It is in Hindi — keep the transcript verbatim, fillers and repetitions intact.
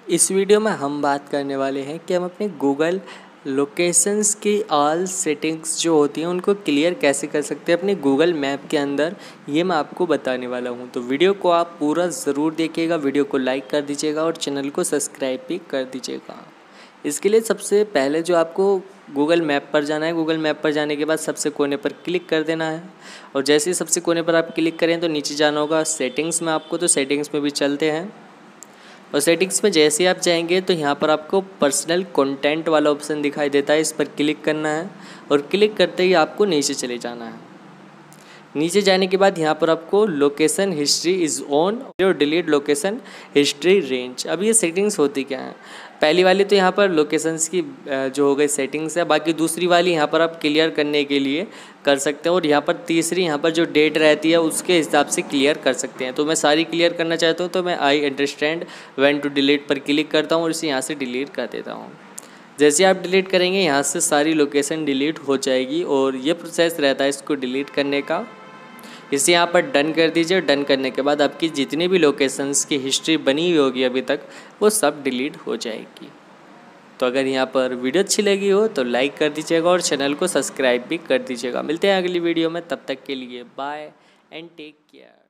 इस वीडियो में हम बात करने वाले हैं कि हम अपने गूगल लोकेशंस की ऑल सेटिंग्स जो होती हैं उनको क्लियर कैसे कर सकते हैं अपने गूगल मैप के अंदर। ये मैं आपको बताने वाला हूँ, तो वीडियो को आप पूरा ज़रूर देखिएगा। वीडियो को लाइक कर दीजिएगा और चैनल को सब्सक्राइब भी कर दीजिएगा। इसके लिए सबसे पहले जो आपको गूगल मैप पर जाना है, गूगल मैप पर जाने के बाद सबसे कोने पर क्लिक कर देना है और जैसे ही सबसे कोने पर आप क्लिक करें तो नीचे जाना होगा सेटिंग्स में आपको। तो सेटिंग्स में भी चलते हैं और सेटिंग्स में जैसे ही आप जाएंगे तो यहाँ पर आपको पर्सनल कंटेंट वाला ऑप्शन दिखाई देता है, इस पर क्लिक करना है और क्लिक करते ही आपको नीचे चले जाना है। नीचे जाने के बाद यहाँ पर आपको लोकेशन हिस्ट्री इज़ ऑन और डिलीट लोकेशन हिस्ट्री रेंज। अब ये सेटिंग्स होती क्या है, पहली वाली तो यहाँ पर लोकेशंस की जो हो गई सेटिंग्स है, बाकी दूसरी वाली यहाँ पर आप क्लियर करने के लिए कर सकते हैं और यहाँ पर तीसरी यहाँ पर जो डेट रहती है उसके हिसाब से क्लियर कर सकते हैं। तो मैं सारी क्लियर करना चाहता हूँ तो मैं I understand when to delete पर क्लिक करता हूँ और इसे यहाँ से डिलीट कर देता हूँ। जैसे आप डिलीट करेंगे यहाँ से सारी लोकेशन डिलीट हो जाएगी और ये प्रोसेस रहता है इसको डिलीट करने का। इसे यहाँ पर डन कर दीजिए। डन करने के बाद आपकी जितनी भी लोकेशंस की हिस्ट्री बनी हुई होगी अभी तक वो सब डिलीट हो जाएगी। तो अगर यहाँ पर वीडियो अच्छी लगी हो तो लाइक कर दीजिएगा और चैनल को सब्सक्राइब भी कर दीजिएगा। मिलते हैं अगली वीडियो में, तब तक के लिए बाय एंड टेक केयर।